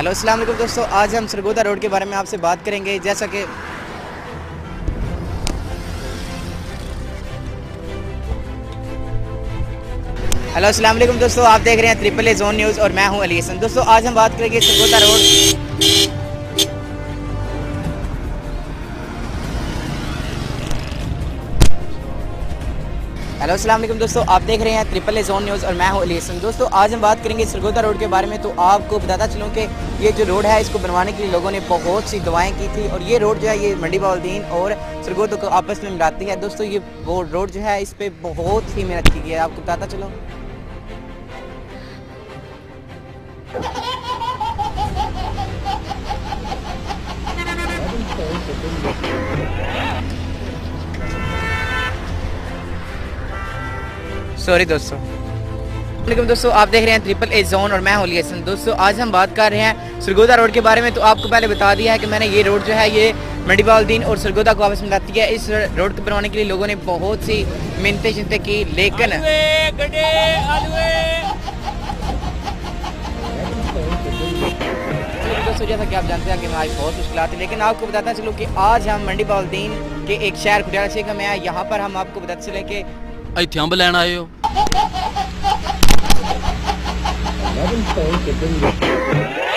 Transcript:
Hello अस्सलाम वालेकुम दोस्तों, आज हम सरगोदा रोड के बारे में आपसे बात करेंगे। जैसा कि हेलो अस्सलाम वालेकुम दोस्तों, आप देख रहे हैं ट्रिपल ए जोन न्यूज़ और मैं हूं अली हसन। दोस्तों आज हम बात करेंगे सरगोदा रोड। हेलो अस्सलाम वालेकुम दोस्तों, आप देख रहे हैं ट्रिपल ए जोन न्यूज़ और मैं हूं अली हसन। दोस्तों आज हम बात करेंगे सरगोदा रोड के बारे में। तो आपको बताता चलूं कि ये जो रोड है इसको बनवाने के लिए लोगों ने बहुत सी दुआएं की थी और ये रोड जो है ये मंडी बाउद्दीन और सरगोदा को आपस में मिलाती है। दोस्तों ये वो रोड जो है इस पर बहुत ही मेहनत की गई है। आपको बताता चलो सॉरी दोस्तों। वालेकुम दोस्तों, आप देख रहे हैं ट्रिपल ए जोन और मैं हूं अली हसन। दोस्तों आज हम बात कर रहे हैं सरगोदा रोड के बारे में। तो आपको पहले बता दिया है कि मैंने ये रोड जो है ये मंडी बाउद्दीन और सरगोदा को आपस में मिलाती है। इस रोड को बनवाने के लिए लोगों ने बहुत सी मिन्नतें शिन्नतें की, लेकिन दोस्तों जैसा कि आप जानते हैं कि हमारी बहुत मुश्किल थी, लेकिन आपको बताता चलो कि आज हम मंडी बाउद्दीन के एक शहर कुटियाला शेख में आए। यहाँ पर हम आपको बताते चले कि ਇੱਥੇ ਅੰਬ ਲੈਣ ਆਏ ਹੋ।